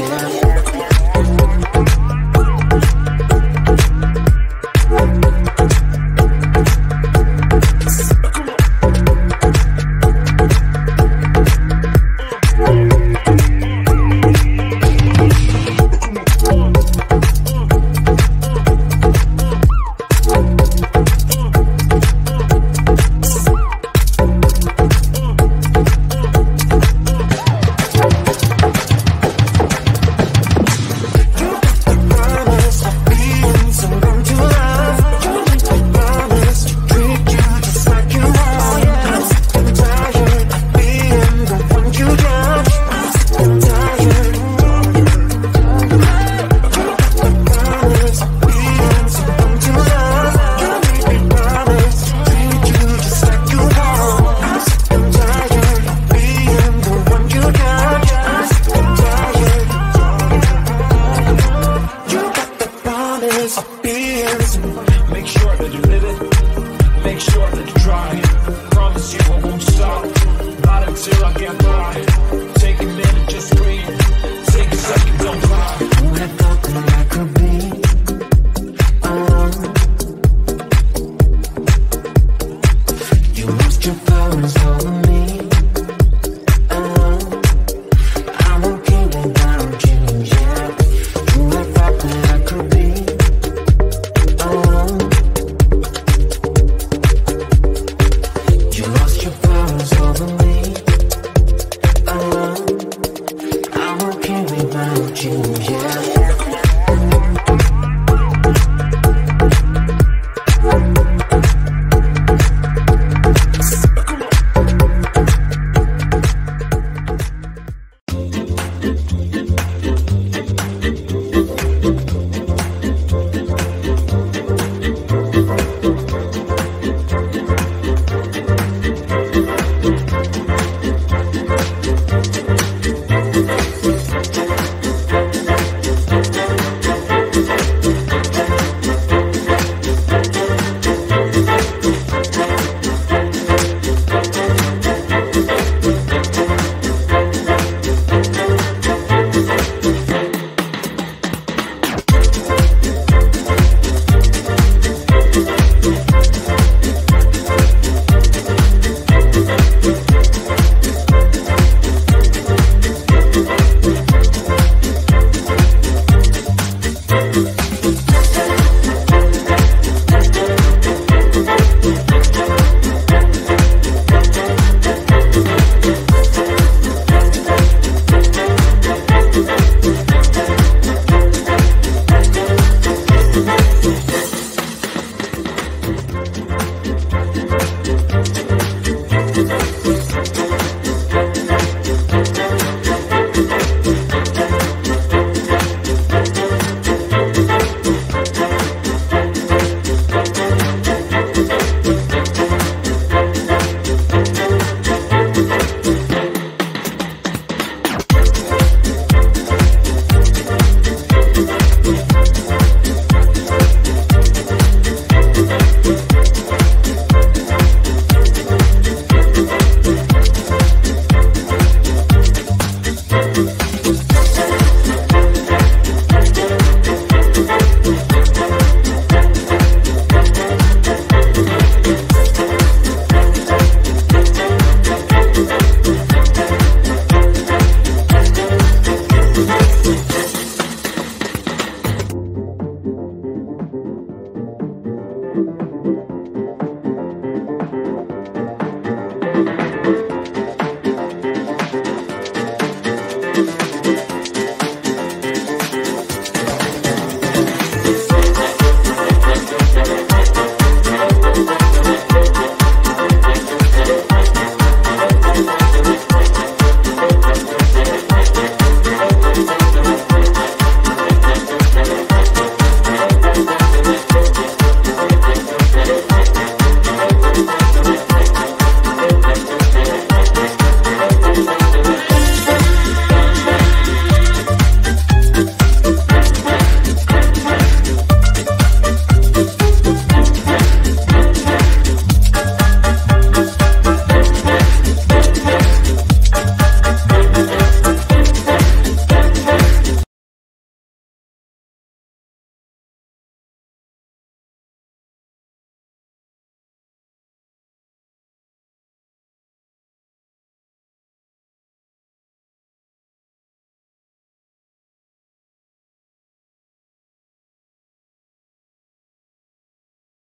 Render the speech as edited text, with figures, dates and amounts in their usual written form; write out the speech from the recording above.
Make sure that you live it, make sure that you try. Promise you I won't stop, not until I get by. Take a minute, just breathe, take a second, don't cry. Who had thought that I could be alone? You lost your powers over me alone. I'm okay without you, yeah. Who had thought that I could be alone? You lost your powers over me alone. I'm okay without you, yeah.